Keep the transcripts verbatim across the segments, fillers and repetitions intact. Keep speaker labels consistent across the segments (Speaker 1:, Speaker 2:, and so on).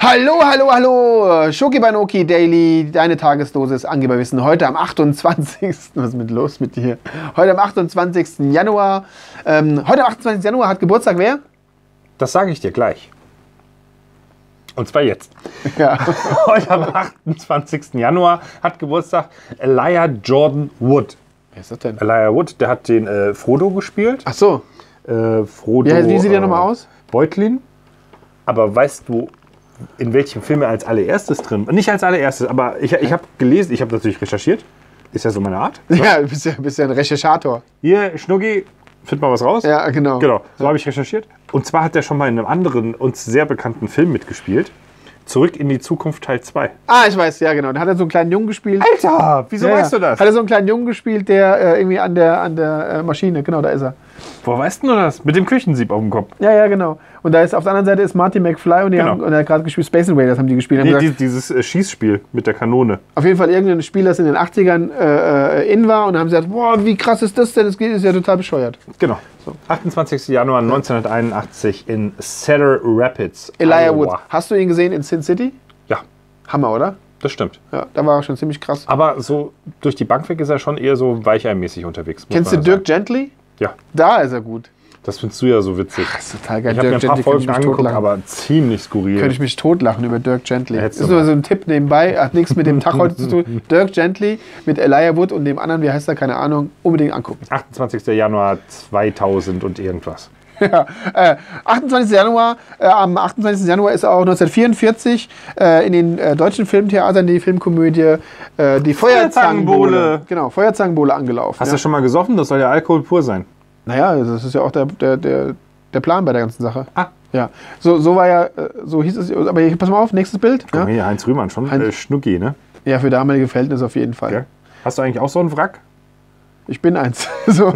Speaker 1: Hallo, hallo, hallo! Schoki Banoki Daily, deine Tagesdosis Angeberwissen. Heute am achtundzwanzigsten Was ist mit los mit dir? Heute am achtundzwanzigsten Januar. Ähm, heute am achtundzwanzigsten Januar hat Geburtstag wer?
Speaker 2: Das sage ich dir gleich. Und zwar jetzt.
Speaker 1: Ja.
Speaker 2: Heute am achtundzwanzigsten Januar hat Geburtstag Elijah Jordan Wood.
Speaker 1: Wer ist das denn?
Speaker 2: Elijah Wood, der hat den äh, Frodo gespielt.
Speaker 1: Ach so.
Speaker 2: Äh, Frodo,
Speaker 1: Wie, heißt, wie sieht der
Speaker 2: äh,
Speaker 1: nochmal aus?
Speaker 2: Beutlin. Aber weißt du, in welchem Film er als allererstes drin war? Nicht als allererstes, aber ich, ich habe gelesen, ich habe natürlich recherchiert. Ist ja so meine Art. So.
Speaker 1: Ja, du bist ja, bist ja ein Recherchator.
Speaker 2: Hier, Schnucki, find mal was raus.
Speaker 1: Ja, genau.
Speaker 2: Genau, so habe ich recherchiert. Und zwar hat er schon mal in einem anderen, uns sehr bekannten Film mitgespielt. Zurück in die Zukunft Teil zwei.
Speaker 1: Ah, ich weiß, ja genau. Da hat er so einen kleinen Jungen gespielt.
Speaker 2: Alter, wieso
Speaker 1: ja,
Speaker 2: weißt du das?
Speaker 1: Hat er so einen kleinen Jungen gespielt, der äh, irgendwie an der, an der äh, Maschine, genau, da ist er.
Speaker 2: Woher weißt du das? Mit dem Küchensieb auf dem Kopf.
Speaker 1: Ja, ja, genau. Und da ist auf der anderen Seite ist Marty McFly und, die
Speaker 2: Genau.
Speaker 1: haben, und er hat gerade gespielt Space Invaders, haben die gespielt. Haben
Speaker 2: Nee,
Speaker 1: gesagt,
Speaker 2: die, dieses äh, Schießspiel mit der Kanone.
Speaker 1: auf jeden Fall irgendein Spiel, das in den achtzigern äh, in war und haben gesagt, boah, wie krass ist das denn? Das ist ja total bescheuert.
Speaker 2: Genau. So. achtundzwanzigsten Januar neunzehnhunderteinundachtzig in Cedar Rapids,
Speaker 1: Elijah
Speaker 2: Iowa.
Speaker 1: Wood. Hast du ihn gesehen in Sin City?
Speaker 2: Ja,
Speaker 1: Hammer, oder?
Speaker 2: das stimmt.
Speaker 1: Ja, da war er schon ziemlich krass.
Speaker 2: Aber so durch die Bank weg ist er schon eher so weicheimäßig unterwegs. muss
Speaker 1: Kennst du
Speaker 2: man
Speaker 1: Dirk
Speaker 2: sagen.
Speaker 1: Gently?
Speaker 2: Ja,
Speaker 1: Da ist er gut.
Speaker 2: das findest du ja so witzig.
Speaker 1: Das ist total geil.
Speaker 2: Ich habe mir ein paar
Speaker 1: könnte
Speaker 2: Folgen
Speaker 1: ich mich
Speaker 2: angeguckt,
Speaker 1: totlachen.
Speaker 2: aber ziemlich skurril.
Speaker 1: Könnte ich mich totlachen über Dirk Gently.
Speaker 2: Ja,
Speaker 1: Das
Speaker 2: hättest
Speaker 1: ist
Speaker 2: du
Speaker 1: nur
Speaker 2: mal.
Speaker 1: so ein Tipp nebenbei, hat nichts mit dem Tag heute zu tun. Dirk Gently mit Elijah Wood und dem anderen, wie heißt er, keine Ahnung, unbedingt angucken.
Speaker 2: achtundzwanzigsten Januar zweitausend und irgendwas.
Speaker 1: Ja, äh, achtundzwanzigsten Januar, äh, am achtundzwanzigsten Januar ist auch neunzehnhundertvierundvierzig äh, in den äh, deutschen Filmtheatern die Filmkomödie äh, Die Feuerzangenbowle.
Speaker 2: Feuerzangenbowle.
Speaker 1: Genau, Feuerzangenbowle angelaufen.
Speaker 2: Hast
Speaker 1: ja.
Speaker 2: du schon mal gesoffen? Das soll ja Alkohol pur sein.
Speaker 1: Naja, das ist ja auch der, der, der, der Plan bei der ganzen Sache.
Speaker 2: Ah.
Speaker 1: Ja, so, so war ja, äh, so hieß es, aber hier, pass mal auf, nächstes Bild.
Speaker 2: Guck
Speaker 1: Ja,
Speaker 2: mal hier, Heinz Rühmann, schon
Speaker 1: Heinz-
Speaker 2: äh, Schnucki, ne?
Speaker 1: ja für damalige Verhältnisse auf jeden Fall.
Speaker 2: Gell? Hast du eigentlich auch so einen Wrack?
Speaker 1: Ich bin eins. So.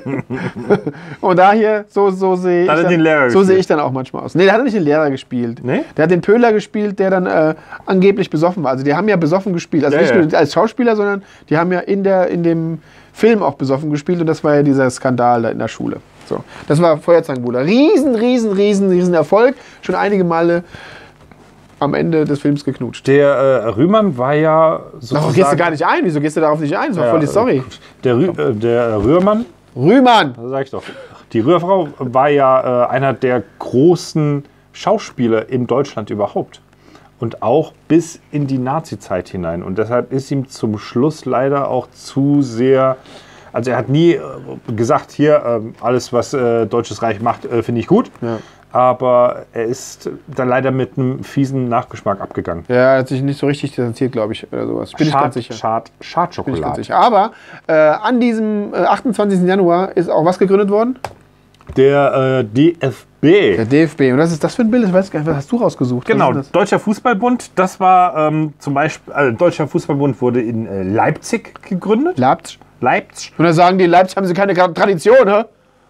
Speaker 1: Und da hier, so, so sehe ich,
Speaker 2: Da hat er
Speaker 1: dann-
Speaker 2: den Lehrer
Speaker 1: so
Speaker 2: gespielt.
Speaker 1: sehe ich dann auch manchmal aus. Nee, der hat nicht den Lehrer gespielt.
Speaker 2: Nee?
Speaker 1: Der hat den Pöhler gespielt, der dann äh, angeblich besoffen war. Also die haben ja besoffen gespielt. Also
Speaker 2: Ja,
Speaker 1: nicht
Speaker 2: ja.
Speaker 1: nur als Schauspieler, sondern die haben ja in, der, in dem Film auch besoffen gespielt. Und das war ja dieser Skandal da in der Schule. So. Das war Feuerzangenbowle. Riesen, riesen, riesen, riesen Erfolg. Schon einige Male am Ende des Films geknutscht.
Speaker 2: Der äh, Rühmann war ja sozusagen...
Speaker 1: Darauf gehst du gar nicht ein. Wieso gehst du darauf nicht ein? Das war
Speaker 2: Ja,
Speaker 1: voll die Story.
Speaker 2: Der, Rü äh, der Rührmann,
Speaker 1: Rühmann!
Speaker 2: das sag ich doch, die Rührfrau war ja äh, einer der großen Schauspieler in Deutschland überhaupt. Und auch bis in die Nazi-Zeit hinein. Und deshalb ist ihm zum Schluss leider auch zu sehr... Also er hat nie äh, gesagt, hier, äh, alles was äh, Deutsches Reich macht, äh, finde ich gut.
Speaker 1: Ja.
Speaker 2: Aber er ist dann leider mit einem fiesen Nachgeschmack abgegangen.
Speaker 1: Ja, er hat sich nicht so richtig distanziert, glaube ich, oder sowas. Bin ich ganz sicher.
Speaker 2: Schad,
Speaker 1: Bin ich ganz
Speaker 2: Schadschokoladen.
Speaker 1: sicher. Aber äh, an diesem äh, achtundzwanzigsten Januar ist auch was gegründet worden?
Speaker 2: Der äh, D F B.
Speaker 1: Der D F B. Und was ist das für ein Bild? Ich weiß gar nicht, was hast du rausgesucht? Was
Speaker 2: Genau,
Speaker 1: ist das?
Speaker 2: Deutscher Fußballbund. Das war ähm, zum Beispiel, äh, Deutscher Fußballbund wurde in äh, Leipzig gegründet.
Speaker 1: Leipzig.
Speaker 2: Leipzig.
Speaker 1: Und da sagen die, Leipzig haben sie keine Tradition, hä?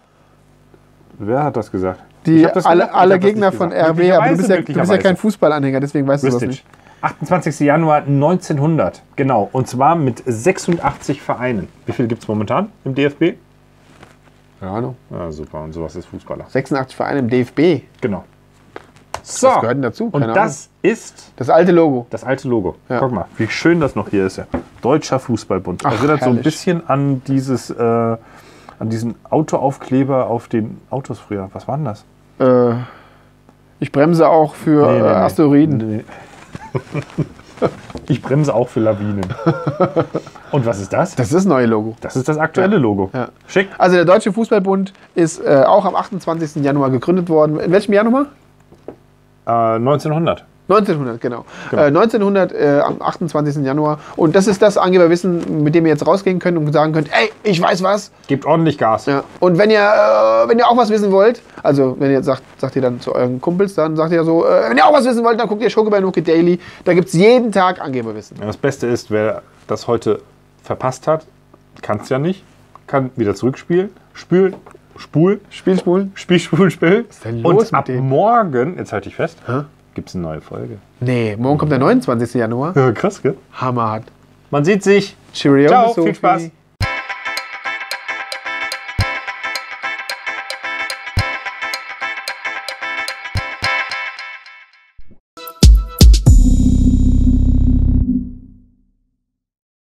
Speaker 2: Wer hat das gesagt?
Speaker 1: Die,
Speaker 2: Ich hab das
Speaker 1: alle
Speaker 2: gesagt, ich
Speaker 1: alle
Speaker 2: hab das
Speaker 1: Gegner
Speaker 2: nicht
Speaker 1: von
Speaker 2: gesagt.
Speaker 1: R B, aber du bist, ja, du bist ja
Speaker 2: Möglicherweise.
Speaker 1: kein Fußballanhänger, deswegen weißt du das
Speaker 2: Richtig.
Speaker 1: nicht.
Speaker 2: achtundzwanzigsten Januar neunzehnhundert. Genau. Und zwar mit sechsundachtzig Vereinen. Wie viel gibt es momentan im D F B?
Speaker 1: Keine Ahnung.
Speaker 2: Ja, super. Und sowas ist Fußballer.
Speaker 1: sechsundachtzig Vereine im D F B.
Speaker 2: Genau. So.
Speaker 1: Was gehört denn dazu?
Speaker 2: Und
Speaker 1: Keine
Speaker 2: das ist
Speaker 1: Ahnung. Das alte Logo.
Speaker 2: das alte Logo.
Speaker 1: Ja.
Speaker 2: Guck mal, wie schön das noch hier ist. Ja. Deutscher Fußballbund.
Speaker 1: Ach,
Speaker 2: Erinnert so ein
Speaker 1: herrlich.
Speaker 2: bisschen an dieses, äh, an diesen Autoaufkleber auf den Autos früher. Was war denn das?
Speaker 1: Äh, ich bremse auch für
Speaker 2: Nee, nee,
Speaker 1: äh,
Speaker 2: nee.
Speaker 1: Asteroiden.
Speaker 2: Nee. Ich bremse auch für Lawinen. Und was ist das?
Speaker 1: Das ist das neue Logo.
Speaker 2: Das ist das aktuelle Logo.
Speaker 1: Ja.
Speaker 2: Schick.
Speaker 1: Also der Deutsche Fußballbund ist äh, auch am achtundzwanzigsten Januar gegründet worden. In welchem Jahr nochmal?
Speaker 2: Äh, neunzehnhundert.
Speaker 1: neunzehnhundert, genau.
Speaker 2: Genau.
Speaker 1: Äh, neunzehnhundert äh, am achtundzwanzigsten Januar. Und das ist das Angeberwissen, mit dem ihr jetzt rausgehen könnt und sagen könnt, ey, ich weiß was.
Speaker 2: Gebt ordentlich Gas.
Speaker 1: Ja. Und wenn ihr, äh, wenn ihr auch was wissen wollt, also wenn ihr sagt, sagt ihr dann zu euren Kumpels, dann sagt ihr so, äh, wenn ihr auch was wissen wollt, dann guckt ihr Schoki Banoki Daily. Da gibt es jeden Tag Angeberwissen.
Speaker 2: Ja, das Beste ist, wer das heute verpasst hat, kann es ja nicht, kann wieder zurückspielen, spülen, spulen,
Speaker 1: Spielspulen?
Speaker 2: Spiel, spulen, spielen.
Speaker 1: ist denn los
Speaker 2: Und ab
Speaker 1: mit dem?
Speaker 2: morgen, jetzt halte ich fest,
Speaker 1: Hä?
Speaker 2: gibt es eine neue Folge.
Speaker 1: Nee, morgen kommt der neunundzwanzigsten Januar.
Speaker 2: Ja, krass, gell?
Speaker 1: Hammerhart.
Speaker 2: Man sieht sich.
Speaker 1: Cheerio.
Speaker 2: Ciao,
Speaker 1: Sophie.
Speaker 2: viel Spaß.